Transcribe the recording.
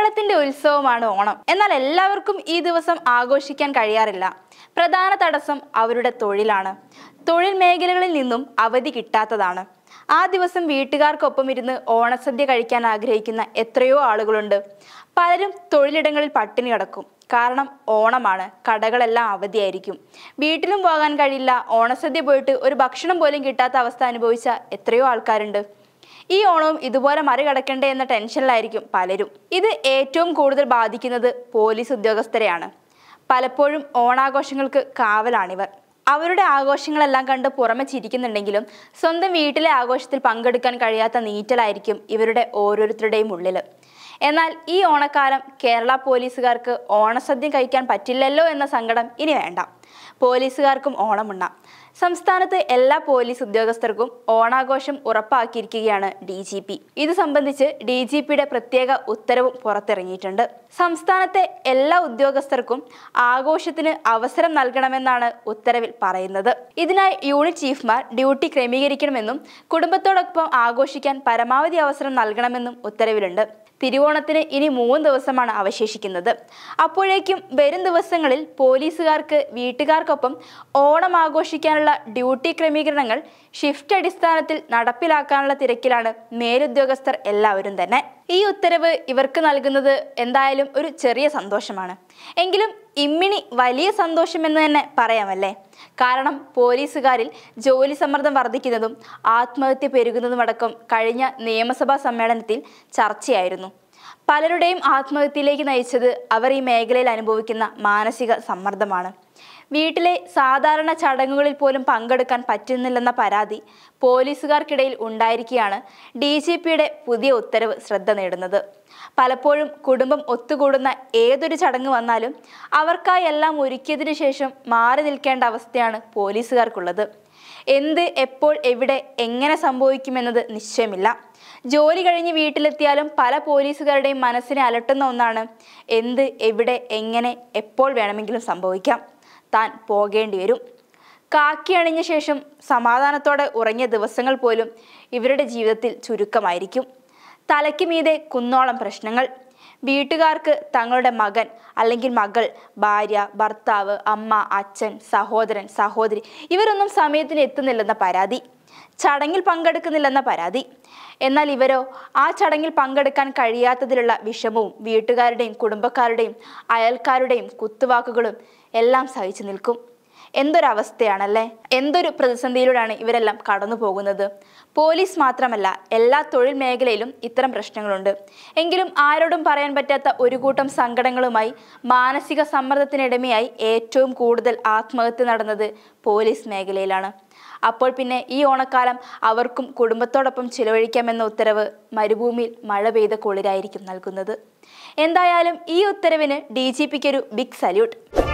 കേരളത്തിന്റെ ഉത്സവമാണ് ഓണം. എന്നാൽ എല്ലാവർക്കും ഈ ദിവസം ആഘോഷിക്കാൻ കഴിയാറില്ല. പ്രധാന തടസ്സം അവരുടെ തൊഴിലാണ്. തൊഴിൽ മേഖലകളിൽ നിന്നും അവധി കിട്ടാത്തതാണ്. ആ ദിവസം വീട്ടുകാർക്കൊപ്പം ഇരുന്ന് ഓണസദ്യ കഴിക്കാൻ ആഗ്രഹിക്കുന്ന എത്രയോ ആളുകളുണ്ട്. പലരും തൊഴിലിടങ്ങളിൽ പട്ടിണി കിടക്കും. കാരണം ഓണമാണ്, കടകളെല്ലാം അവധിയായിരിക്കും. വീട്ടിലും പോകാൻ കഴിയില്ല. ഓണസദ്യ പോയിട്ട് ഒരു ഭക്ഷണം പോലും കിട്ടാത്ത അവസ്ഥ അനുഭവിച്ച എത്രയോ ആൾക്കാരുണ്ട്. ഈ ഓണവും ഇതുപോലെ മറികടക്കണ്ടേ എന്ന ടെൻഷനിലായിരിക്കും പലരും. ഇത് ഏറ്റവും കൂടുതൽ ബാധിക്കുന്നത് പോലീസ് ഉദ്യോഗസ്ഥരെയാണ്. പലപ്പോഴും ഓണാഘോഷങ്ങൾക്ക് കാവലാണിവർ. അവരുടെ ആഘോഷങ്ങളെല്ലാം കണ്ട് പുറമെ ചിരിക്കുന്നുണ്ടെങ്കിലും സ്വന്തം വീട്ടിലെ ആഘോഷത്തിൽ പങ്കെടുക്കാൻ കഴിയാത്ത നീറ്റലായിരിക്കും ഇവരുടെ ഓരോരുത്തരുടെയും ഉള്ളിൽ. എന്നാൽ ഈ ഓണക്കാലം കേരള പോലീസുകാർക്ക് ഓണസദ്യ കഴിക്കാൻ പറ്റില്ലല്ലോ എന്ന സങ്കടം ഇനി വേണ്ട. പോലീസുകാർക്കും ഓണമുണ്ണാം. സംസ്ഥാനത്ത് എല്ലാ പോലീസ് ഉദ്യോഗസ്ഥർക്കും ഓണാഘോഷം ഉറപ്പാക്കിയിരിക്കുകയാണ് DGP. ഇത് സംബന്ധിച്ച് DGPയുടെ പ്രത്യേക ഉത്തരവും പുറത്തിറങ്ങിയിട്ടുണ്ട്. സംസ്ഥാനത്തെ എല്ലാ ഉദ്യോഗസ്ഥർക്കും ആഘോഷത്തിന് അവസരം നൽകണമെന്നാണ് ഉത്തരവിൽ പറയുന്നത്. ഇതിനായി യൂണിറ്റ് ചീഫ്മാർ ഡ്യൂട്ടി ക്രമീകരിക്കണമെന്നും കുടുംബത്തോടൊപ്പം ആഘോഷിക്കാൻ പരമാവധി അവസരം നൽകണമെന്നും ഉത്തരവിലുണ്ട്. തിരുവോണത്തിന് ഇനി 3 ദിവസമാണ് അവശേഷിക്കുന്നത്. അപ്പോഴേക്കും വരും ദിവസങ്ങളിൽ പോലീസുകാർക്ക് വീട്ടുകാർക്കൊപ്പം ഓണം ആഘോഷിക്കാനുള്ള ഡ്യൂട്ടി ക്രമീകരണങ്ങൾ ഷിഫ്റ്റ് അടിസ്ഥാനത്തിൽ നടപ്പിലാക്കാനുള്ള തിരക്കിലാണ് മേലുദ്യോഗസ്ഥർ എല്ലാവരും തന്നെ. ഈ ഉത്തരവ് ഇവർക്ക് നൽകുന്നത് എന്തായാലും ഒരു ചെറിയ സന്തോഷമാണ്. എങ്കിലും ഇമ്മിണി വലിയ സന്തോഷമെന്ന് തന്നെ പറയാമല്ലേ? കാരണം പോലീസുകാരിൽ ജോലി സമ്മർദ്ദം വർദ്ധിക്കുന്നതും ആത്മഹത്യ പെരുകുന്നതുമടക്കം കഴിഞ്ഞ നിയമസഭാ സമ്മേളനത്തിൽ ചർച്ചയായിരുന്നു. പലരുടെയും ആത്മഹത്യയിലേക്ക് നയിച്ചത് അവർ ഈ മേഖലയിൽ അനുഭവിക്കുന്ന മാനസിക സമ്മർദ്ദമാണ്. വീട്ടിലെ സാധാരണ ചടങ്ങുകളിൽ പോലും പങ്കെടുക്കാൻ പറ്റുന്നില്ലെന്ന പരാതി പോലീസുകാർക്കിടയിൽ ഉണ്ടായിരിക്കെയാണ് DGPയുടെ പുതിയ ഉത്തരവ് ശ്രദ്ധ നേടുന്നത്. പലപ്പോഴും കുടുംബം ഒത്തുകൂടുന്ന ഏതൊരു ചടങ്ങ് വന്നാലും അവർക്കായി എല്ലാം ഒരുക്കിയതിനു ശേഷം മാറി നിൽക്കേണ്ട അവസ്ഥയാണ് പോലീസുകാർക്കുള്ളത്. എന്ത്, എപ്പോൾ, എവിടെ, എങ്ങനെ സംഭവിക്കുമെന്നത് നിശ്ചയമില്ല. ജോലി കഴിഞ്ഞ് വീട്ടിലെത്തിയാലും പല പോലീസുകാരുടെയും മനസ്സിനെ അലട്ടുന്ന ഒന്നാണ് എന്ത്, എവിടെ, എങ്ങനെ, എപ്പോൾ വേണമെങ്കിലും സംഭവിക്കാം. താൻ പോകേണ്ടി വരും. കാക്കി അണിഞ്ഞ ശേഷം സമാധാനത്തോടെ ഉറങ്ങിയ ദിവസങ്ങൾ പോലും ഇവരുടെ ജീവിതത്തിൽ ചുരുക്കമായിരിക്കും. തലയ്ക്ക് മീതെ കുന്നോളം പ്രശ്നങ്ങൾ. വീട്ടുകാർക്ക് തങ്ങളുടെ മകൻ അല്ലെങ്കിൽ മകൾ, ഭാര്യ, ഭർത്താവ്, അമ്മ, അച്ഛൻ, സഹോദരൻ, സഹോദരി ഇവരൊന്നും സമയത്തിന് എത്തുന്നില്ലെന്ന പരാതി. ചടങ്ങിൽ പങ്കെടുക്കുന്നില്ലെന്ന പരാതി. എന്നാൽ ഇവരോ ആ ചടങ്ങിൽ പങ്കെടുക്കാൻ കഴിയാത്തതിലുള്ള വിഷമവും വീട്ടുകാരുടെയും കുടുംബക്കാരുടെയും അയൽക്കാരുടെയും കുത്തുവാക്കുകളും എല്ലാം സഹിച്ചു നിൽക്കും. എന്തൊരവസ്ഥയാണല്ലേ! എന്തൊരു പ്രതിസന്ധിയിലൂടെയാണ് ഇവരെല്ലാം കടന്നു പോകുന്നത്. പോലീസ് മാത്രമല്ല, എല്ലാ തൊഴിൽ മേഖലയിലും ഇത്തരം പ്രശ്നങ്ങളുണ്ട്. എങ്കിലും ആരോടും പറയാൻ പറ്റാത്ത ഒരു കൂട്ടം സങ്കടങ്ങളുമായി മാനസിക സമ്മർദ്ദത്തിനിടമയായി ഏറ്റവും കൂടുതൽ ആത്മഹത്യ നടന്നത് പോലീസ് മേഖലയിലാണ്. അപ്പോൾ പിന്നെ ഈ ഓണക്കാലം അവർക്കും കുടുംബത്തോടൊപ്പം ചിലവഴിക്കാമെന്ന ഉത്തരവ് മരുഭൂമിയിൽ മഴ പെയ്ത കുളിരായിരിക്കും നൽകുന്നത്. എന്തായാലും ഈ ഉത്തരവിന് DGPക്കൊരു ബിഗ് സല്യൂട്ട്.